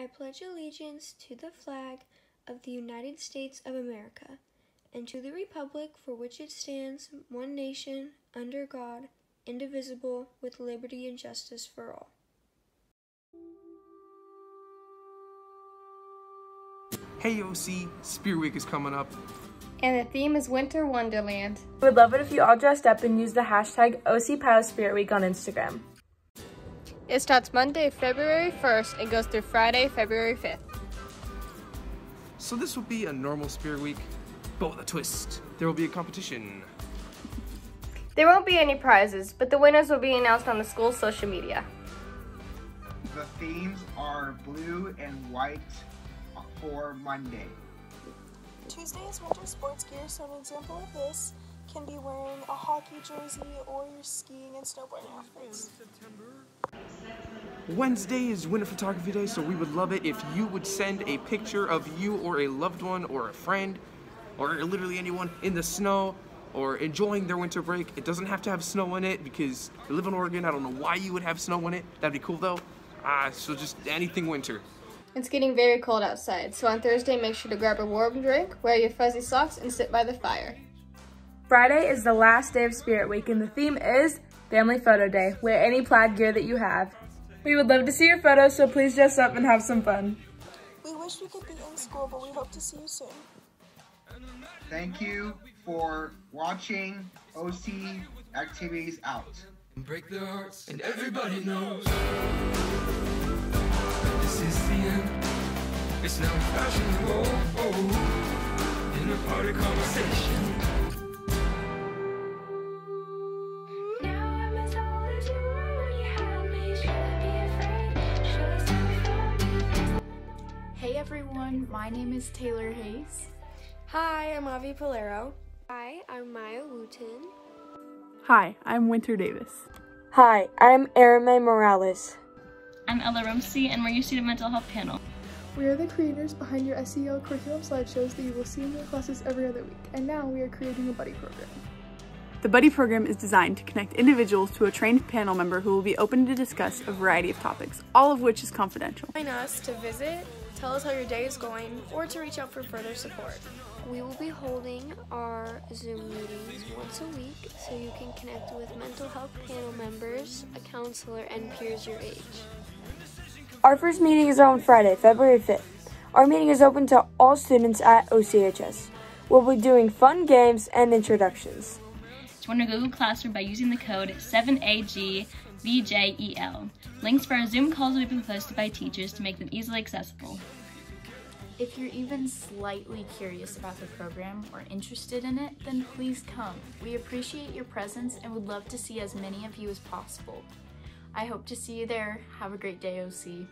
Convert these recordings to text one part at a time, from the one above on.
I pledge allegiance to the flag of the United States of America and to the republic for which it stands, one nation, under God, indivisible, with liberty and justice for all. Hey OC, Spirit Week is coming up. And the theme is Winter Wonderland. We would love it if you all dressed up and used the hashtag OC Spirit Week on Instagram. It starts Monday, February 1st and goes through Friday, February 5th. So this will be a normal Spirit Week, but with a twist. There will be a competition. There won't be any prizes, but the winners will be announced on the school's social media. The themes are blue and white for Monday. Tuesday is winter sports gear, so an example of this can be wearing a hockey jersey or your skiing and snowboarding outfits. Wednesday is Winter Photography Day, so we would love it if you would send a picture of you or a loved one or a friend or literally anyone in the snow or enjoying their winter break. It doesn't have to have snow in it because you live in Oregon. I don't know why you would have snow in it. That'd be cool though. So just anything winter. It's getting very cold outside, so on Thursday make sure to grab a warm drink, wear your fuzzy socks, and sit by the fire. Friday is the last day of Spirit Week and the theme is Family Photo Day. Wear any plaid gear that you have. We would love to see your photos, so please dress up and have some fun. We wish we could be in school, but we hope to see you soon. Thank you for watching OC Activities Out. Break their hearts, and everybody knows this is the end. It's now fashionable in a party conversation. Hey everyone, my name is Taylor Hayes. Hi, I'm Avi Polero. Hi, I'm Maya Wooten. Hi, I'm Winter Davis. Hi, I'm Arame Morales. I'm Ella Rumsey, and we're your Student Mental Health Panel. We are the creators behind your SEL curriculum slideshows that you will see in your classes every other week, and now we are creating a buddy program. The buddy program is designed to connect individuals to a trained panel member who will be open to discuss a variety of topics, all of which is confidential. Join us to visit, tell us how your day is going, or to reach out for further support. We will be holding our Zoom meetings once a week so you can connect with mental health panel members, a counselor, and peers your age. Our first meeting is on Friday, February 5th. Our meeting is open to all students at OCHS. We'll be doing fun games and introductions. Join our Google Classroom by using the code 7AGVJEL. Links for our Zoom calls will be posted by teachers to make them easily accessible. If you're even slightly curious about the program or interested in it, then please come. We appreciate your presence and would love to see as many of you as possible. I hope to see you there. Have a great day, OC.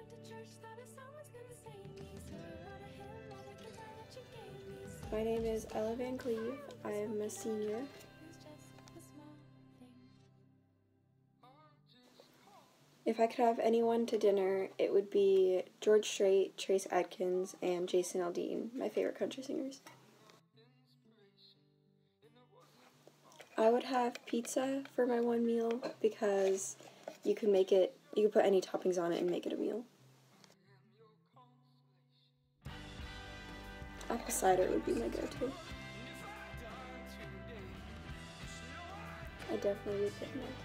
My name is Ella Van Cleve. I am a senior. If I could have anyone to dinner, it would be George Strait, Trace Adkins, and Jason Aldean, my favorite country singers. I would have pizza for my one meal because you can put any toppings on it and make it a meal. Apple cider would be my go-to. I definitely would pick Nike.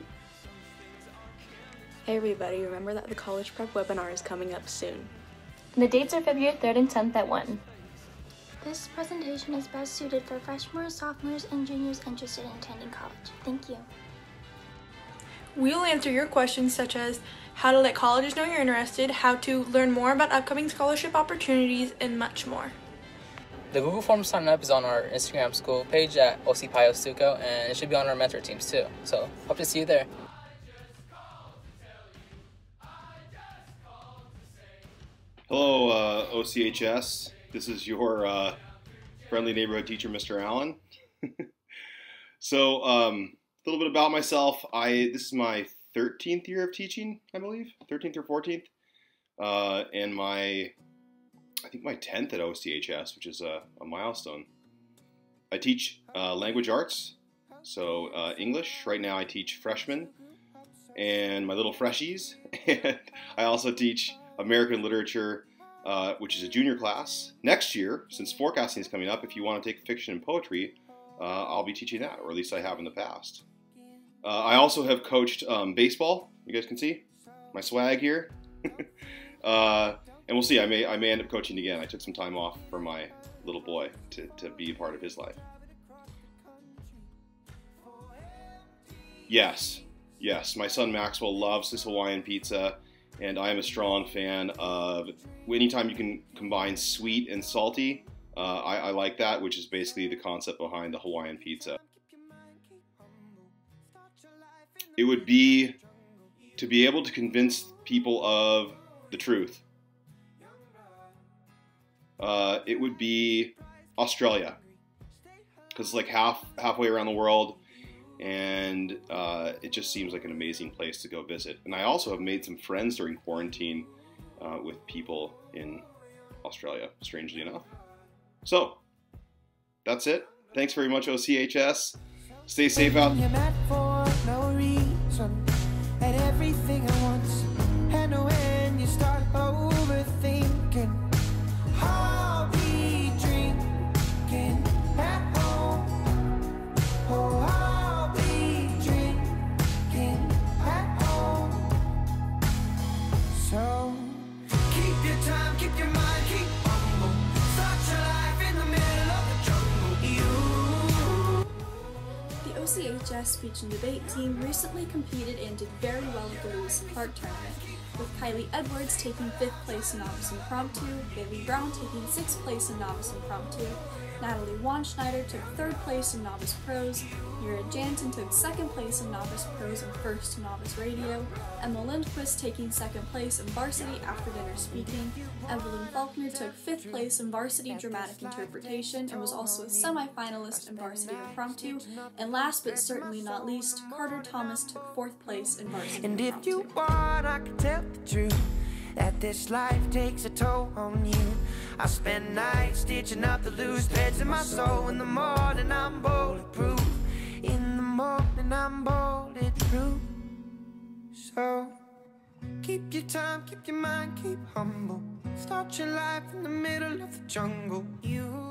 Hey everybody, remember that the College Prep webinar is coming up soon. The dates are February 3rd and 10th at 1. This presentation is best suited for freshmen, sophomores, and juniors interested in attending college. Thank you. We will answer your questions such as how to let colleges know you're interested, how to learn more about upcoming scholarship opportunities, and much more. The Google form to sign up is on our Instagram school page at OCPioStuco, and it should be on our mentor teams too. So, hope to see you there. Hello, OCHS. This is your friendly neighborhood teacher, Mr. Allen. So, a little bit about myself. This is my 13th year of teaching, I believe, 13th or 14th, and I think my 10th at OCHS, which is a milestone. I teach language arts, so English. Right now I teach freshmen and my little freshies, and I also teach American Literature, which is a junior class. Next year, since forecasting is coming up, if you want to take fiction and poetry, I'll be teaching that, or at least I have in the past. I also have coached baseball. You guys can see my swag here. And we'll see, I may end up coaching again. I took some time off for my little boy to be a part of his life. Yes, my son Maxwell loves his Hawaiian pizza, and I am a strong fan of anytime you can combine sweet and salty. I like that, which is basically the concept behind the Hawaiian pizza. It would be to be able to convince people of the truth. It would be Australia, because it's like halfway around the world, and it just seems like an amazing place to go visit. And I also have made some friends during quarantine with people in Australia, strangely enough. So, that's it. Thanks very much, OCHS. Stay safe out. At everything at once, and when you start overthinking, I'll be drinking at home. Oh, I'll be drinking at home. So keep your time, keep your mind, keep humble. Start your life in the middle of the jungle. The OCHS speech and debate team recently competed and did very well at the Lewis and Clark tournament, with Kylie Edwards taking 5th place in Novice Impromptu, Bailey Brown taking 6th place in Novice Impromptu, Natalie Wanschneider took 3rd place in Novice Prose, Mira Jansen took 2nd place in Novice Prose and 1st in Novice Radio, Emma Lindquist taking 2nd place in Varsity After Dinner Speaking, Evelyn Faulkner took 5th place in Varsity Dramatic Interpretation and was also a semi-finalist in Varsity Impromptu, and last but certainly not least, Carter Thomas took 4th place in Varsity And Impromptu. if you want, I can tell the truth, that this life takes a toll on you. I spend nights stitching up the loose threads in my soul. In the morning I'm bulletproof. In the morning I'm bulletproof. So keep your time, keep your mind, keep humble. Start your life in the middle of the jungle. You